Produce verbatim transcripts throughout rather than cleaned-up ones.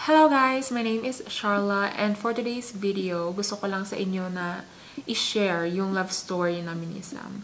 Hello guys! My name is Sharla and for today's video, gusto ko lang sa inyo na i-share yung love story namin ni Sam.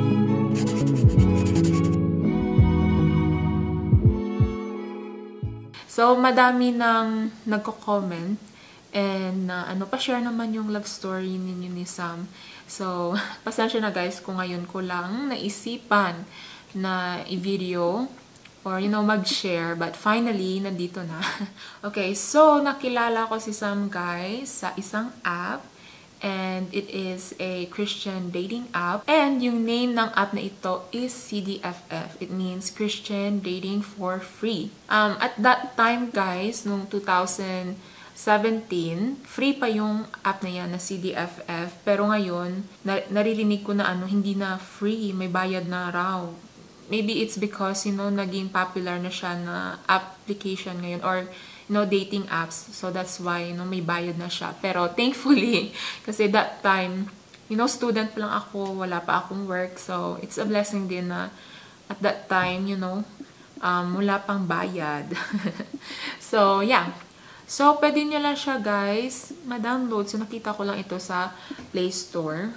So, madami nang nagko-comment and uh, ano pa share naman yung love story ninyo ni Sam. So, pasensya na guys kung ngayon ko lang naisipan na i-video or, you know, mag-share. But finally, nandito na. Okay, so, nakilala ko si Sam, guys, sa isang app. And it is a Christian dating app. And yung name ng app na ito is C D F F. It means Christian Dating for Free. Um, at that time, guys, nung two thousand seventeen, free pa yung app na yan na C D F F. Pero ngayon, na naririnig ko na ano, hindi na free. May bayad na raw. Maybe it's because, you know, naging popular na siya na application ngayon or, you know, dating apps. So, that's why, you know, may bayad na siya. Pero, thankfully, kasi that time, you know, student pa lang ako, wala pa akong work. So, it's a blessing din na at that time, you know, um, wala pang bayad. So, yeah. So, pwede nyo lang siya, guys, ma-download. So, nakita ko lang ito sa Play Store.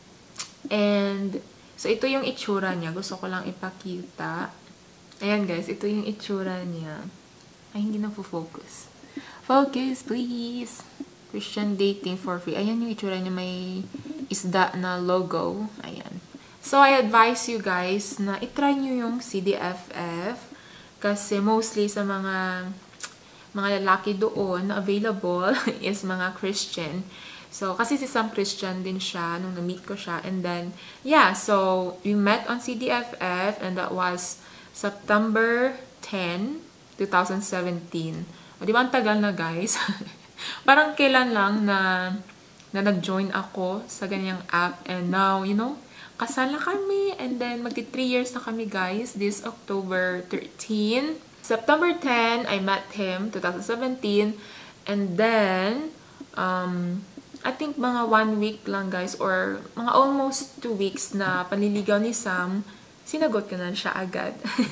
And, so, ito yung itsura niya. Gusto ko lang ipakita. Ayan, guys. Ito yung itsura niya. Ay, hindi na focus. Focus, please! Christian Dating for Free. Ayan yung itsura niya. May isda na logo. Ayan. So, I advise you guys na itry nyo yung C D F F. Kasi mostly sa mga mga lalaki doon na available is mga Christian. So, kasi si Sam Christian din siya nung na-meet ko siya. And then, yeah, so, we met on C D F F and that was September tenth, two thousand seventeen. O, di ba ang tagal na, guys? Parang kailan lang na, na nag-join ako sa ganyang app. And now, you know, kasal na kami. And then, magti three years na kami, guys. This October thirteenth. September tenth, I met him, two thousand seventeen. And then, um, I think mga one week lang, guys, or mga almost two weeks na panliligaw ni Sam, sinagot ko na siya agad.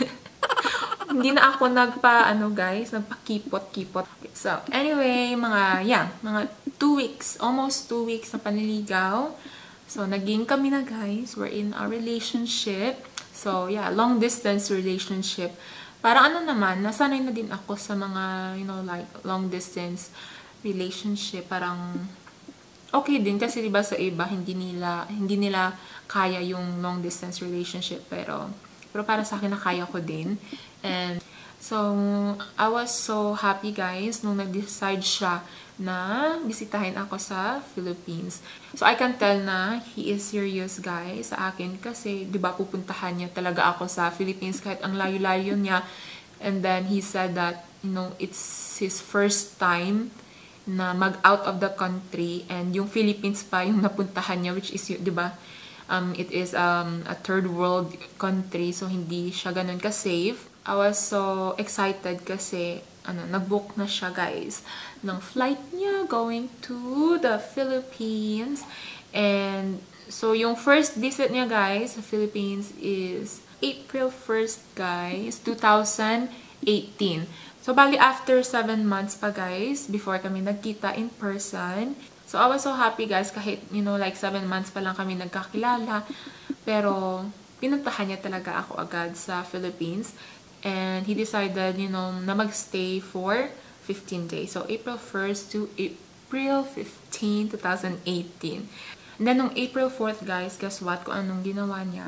Hindi na ako nagpa, ano, guys, nagpa-kipot-kipot. So, anyway, mga, yeah, mga two weeks, almost two weeks na panliligaw. So, naging kami na, guys. We're in a relationship. So, yeah, long-distance relationship. Parang ano naman, nasanay na din ako sa mga, you know, like, long-distance relationship. Parang okay din kasi diba sa iba hindi nila hindi nila kaya yung long distance relationship pero pero para sa akin na kaya ko din. And so I was so happy, guys, nung nag-decide siya na bisitahin ako sa Philippines. So I can tell na he is serious, guys, sa akin kasi diba pupuntahan niya talaga ako sa Philippines kahit ang layo-layo niya. And then he said that, you know, it's his first time na mag-out of the country and yung Philippines pa yung napuntahan niya, which is, di ba, um, it is um, a third world country, so hindi siya ganun ka-safe. I was so excited kasi ano, nag-book na siya, guys, ng flight niya going to the Philippines. And so yung first visit niya, guys, sa Philippines is April first, guys, two thousand eighteen. So, bali after seven months pa, guys, before kami nagkita in person. So, I was so happy, guys, kahit, you know, like seven months pa lang kami nagkakilala. Pero, pinuntahan niya talaga ako agad sa Philippines. And he decided, you know, na magstay for fifteen days. So, April first to April fifteenth, two thousand eighteen. And then, nung April fourth, guys, guess what? Kung anong ginawa niya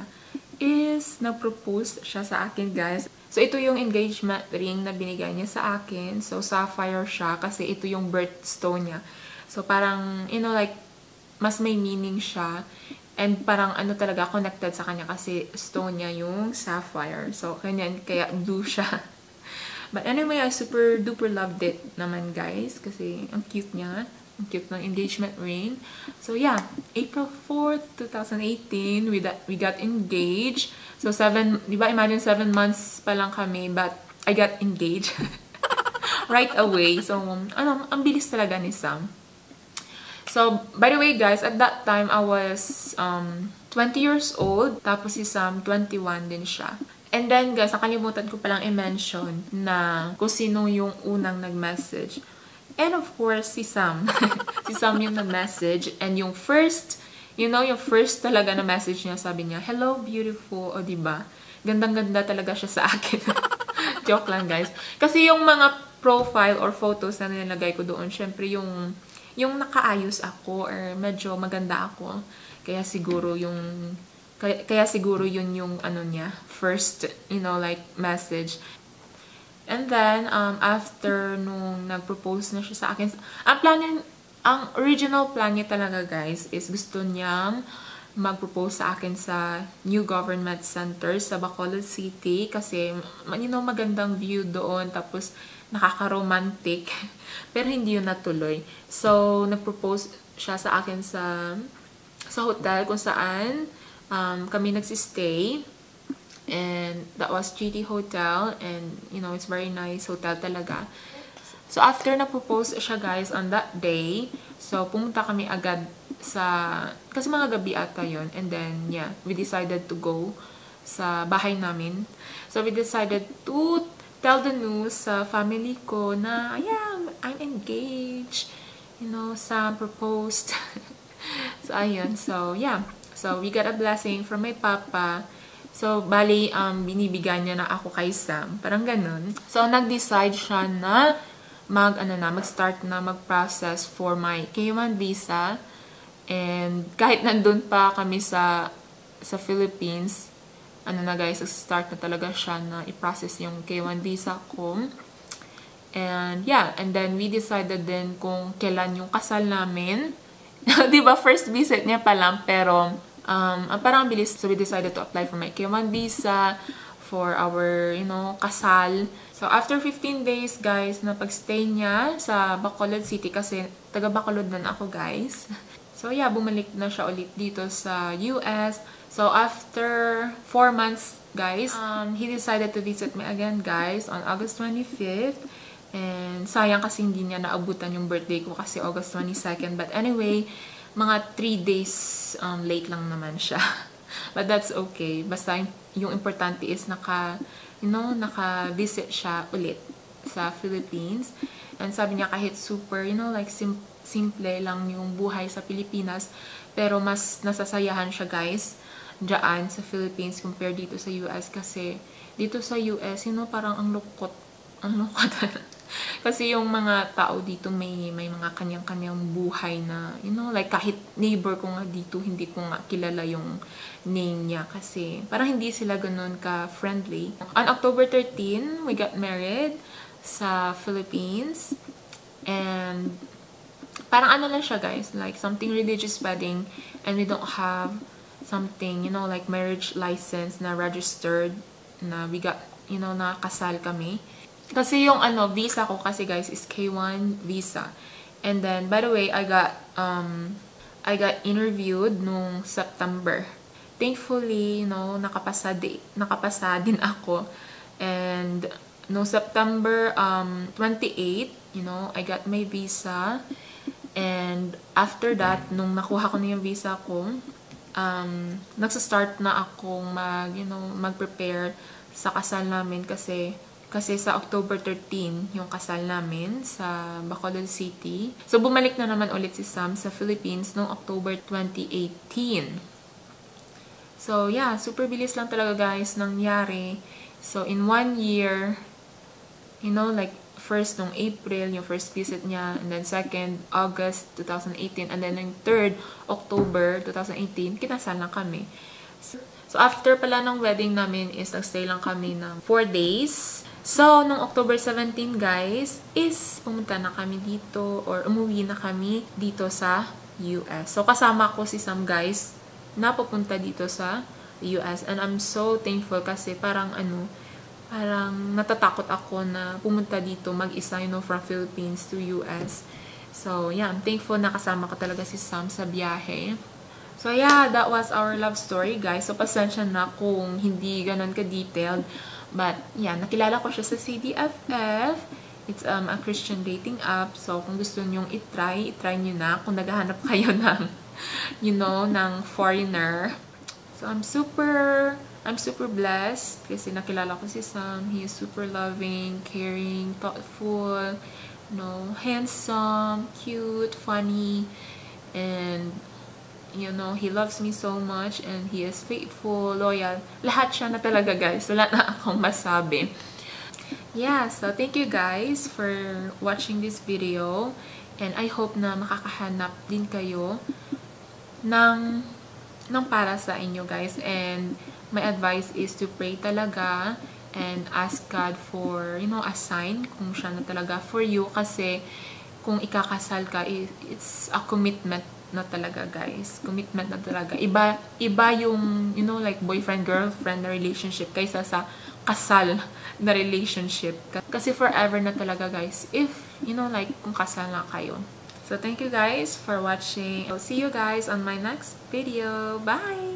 is nag-propose siya sa akin, guys. So, ito yung engagement ring na binigay niya sa akin. So, sapphire siya kasi ito yung birthstone niya. So, parang, you know, like, mas may meaning siya. And parang ano talaga, connected sa kanya kasi stone niya yung sapphire. So, kanyan, kaya blue siya. But anyway, I super duper loved it naman, guys. Kasi ang cute niya. Ang cute ng engagement ring. So, yeah. April fourth, two thousand eighteen, we, we got engaged. So, seven, di ba, imagine seven months pa lang kami, but I got engaged right away. So, ano, ang bilis talaga ni Sam. So, by the way, guys, at that time, I was um, twenty years old. Tapos si Sam, twenty-one din siya. And then guys, nakalimutan ko palang i-mention na kung sino yung unang nag-message. And of course, si Sam. Si Sam yung nag-message. And yung first, you know, yung first talaga na message niya, sabi niya, "Hello, beautiful." O, diba? Gandang-ganda talaga siya sa akin. Joke lang, guys. Kasi yung mga profile or photos na nilagay ko doon, syempre yung, yung nakaayos ako or medyo maganda ako. Kaya siguro yung, kaya, kaya siguro yun yung ano niya, first, you know, like, message. And then, um, after nung nag-propose na siya sa akin, ang plan niya, ang original plan niya talaga, guys, is gusto niyang mag-propose sa akin sa New Government Center sa Bacolod City kasi, you know, magandang view doon, tapos nakaka-romantic. Pero hindi yun natuloy. So, nag-propose siya sa akin sa, sa hotel kung saan um, kami nagsistay. And that was G T Hotel, and you know, it's very nice hotel talaga. So after na-propose siya, guys, on that day, so pumunta kami agad sa, kasi mga gabi ata yun, and then yeah, we decided to go sa bahay namin. So we decided to tell the news sa family ko na, yeah, I'm engaged, you know, Sam proposed. So ayun, so yeah, so we got a blessing from my papa. So, bali, um, binibigyan niya na ako kay Sam. Parang ganun. So, nag-decide siya na mag, ano na, mag-start na mag-process for my K one visa. And kahit nandun pa kami sa, sa Philippines, ano na guys, start na talaga siya na i-process yung K one visa ko. And yeah, and then we decided din kung kailan yung kasal namin. Diba, first visit niya pa lang, pero Um, parang bilis. So, we decided to apply for my K one visa for our, you know, kasal. So, after fifteen days, guys, na pag-stay niya sa Bacolod City, kasi taga Bacolod na ako, guys. So, yeah, bumalik na siya ulit dito sa U S. So, after four months, guys, um, he decided to visit me again, guys, on August twenty-fifth. And sayang kasi hindi niya naabutan yung birthday ko kasi August twenty-second. But anyway, mga three days um, late lang naman siya. But that's okay. Basta yung importante is naka, you know, naka-visit siya ulit sa Philippines. And sabi niya kahit super, you know, like sim simple lang yung buhay sa Pilipinas, pero mas nasasayahan siya, guys, dyan sa Philippines compared dito sa U S. Kasi dito sa U S, you know, parang ang lukot. Ang lukot. Kasi yung mga tao dito may may mga kanyang-kanyang buhay na, you know, like kahit neighbor ko nga dito, hindi ko nga kilala yung name niya kasi parang hindi sila ganun ka-friendly. On October thirteenth, we got married sa Philippines. And parang ano lang siya, guys, like something religious wedding, and we don't have something, you know, like marriage license na registered na we got, you know, nakasal kami. Kasi yung ano, visa ko kasi, guys, is K one visa. And then, by the way, I got, um, I got interviewed nung September. Thankfully, you know, nakapasa, di, nakapasa din ako. And, no September um, twenty-eighth, you know, I got my visa. And, after that, nung nakuha ko na yung visa ko, um, nagsa-start na akong mag, you know, mag-prepare sa kasal namin kasi Kasi sa October thirteenth, yung kasal namin sa Bacolod City. So, bumalik na naman ulit si Sam sa Philippines noong October twenty eighteen. So, yeah, super bilis lang talaga, guys, nangyari. So, in one year, you know, like, first nung April, yung first visit niya, and then second, August twenty eighteen, and then yung third, October twenty eighteen, kinasal na kami. So, so after pala ng wedding namin is nagstay lang kami ng four days. So, nung October seventeenth, guys, is pumunta na kami dito or umuwi na kami dito sa U S. So, kasama ko si Sam, guys, na pupunta dito sa U S. And I'm so thankful kasi parang ano, parang natatakot ako na pumunta dito mag-isa, you know, from Philippines to U S. So, yeah, I'm thankful na kasama ko talaga si Sam sa biyahe. So, yeah, that was our love story, guys. So, pasensya na kung hindi ganun ka-detailed. But, yeah, nakilala ko siya sa C D F F. It's um, a Christian dating app. So, kung gusto nyong itry, itry nyo na kung naghahanap kayo ng, you know, ng foreigner. So, I'm super I'm super blessed kasi nakilala ko si Sam. He is super loving, caring, thoughtful, you know, handsome, cute, funny, and you know, he loves me so much, and he is faithful, loyal. Lahat siya na talaga, guys. Wala na akong masabi. Yeah, so thank you guys for watching this video. And I hope na makakahanap din kayo ng, ng para sa inyo, guys. And my advice is to pray talaga and ask God for, you know, a sign kung siya na talaga for you. Kasi kung ikakasal ka, it's a commitment na talaga, guys. Commitment na talaga. Iba, iba yung, you know, like boyfriend-girlfriend na relationship kaysa sa kasal na relationship. Kasi forever na talaga, guys. If, you know, like, kung kasal na kayo. So, thank you guys for watching. I'll see you guys on my next video. Bye!